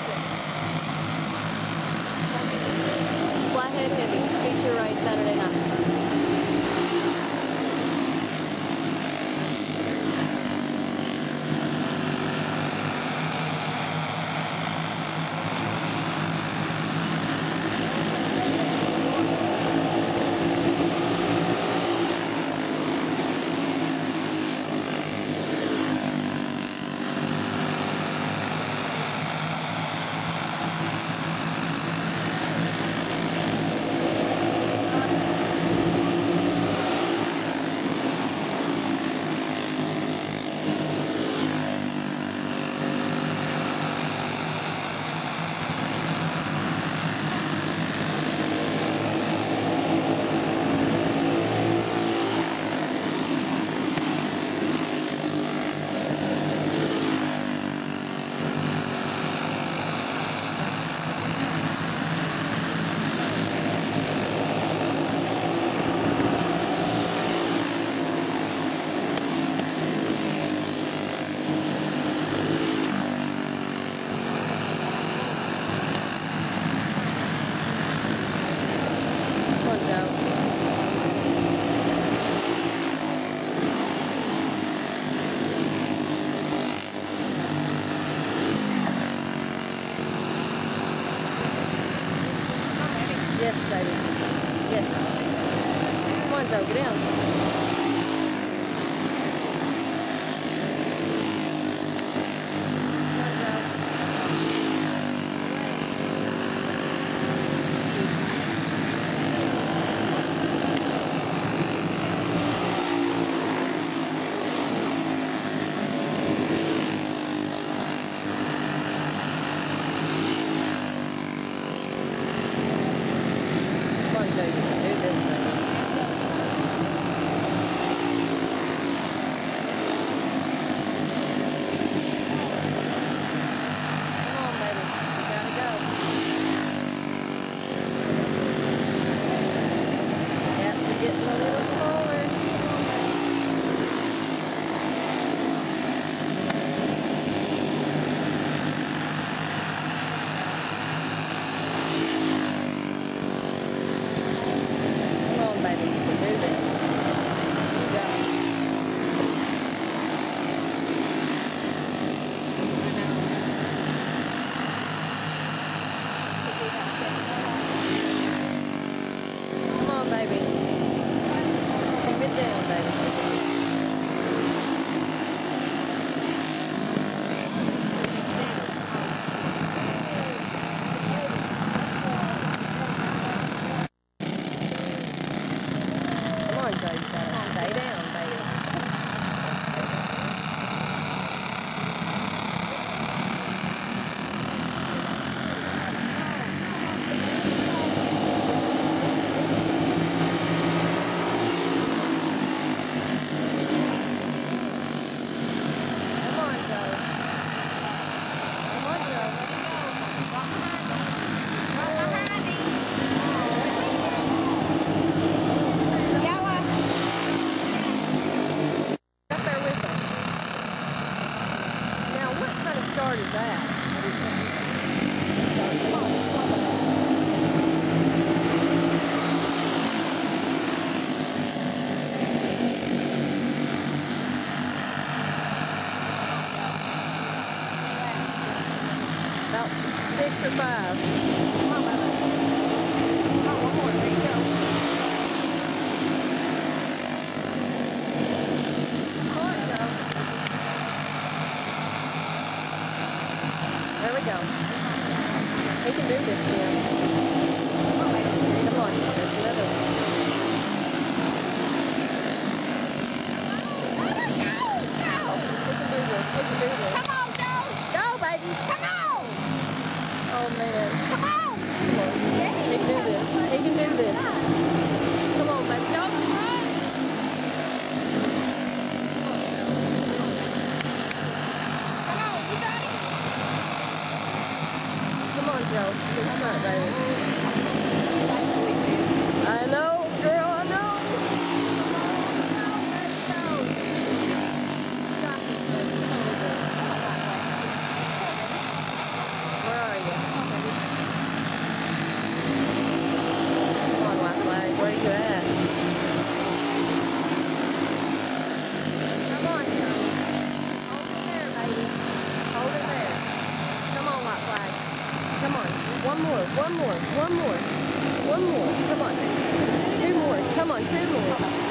Flathead Heavy, feature race Saturday night. Yes, baby. Yes. Come on, Joe, get down. About 6 or 5. Come on, baby. Come on, one more. There you go. Come on, Joe. There we go. He can do this, Jim. Come on, baby. Come on. There's another one. He can do this. He can do this. Come on, Joe. Go, baby. Come on. Oh, man. Come on. He can do this. He can do this. Come on, baby. Don't run. Come on, you got it. Come on, Joe. Come on, baby. I know, girl, I know. Where are you? more, one more, one more, one more. Come on. Two more. Come on, two more.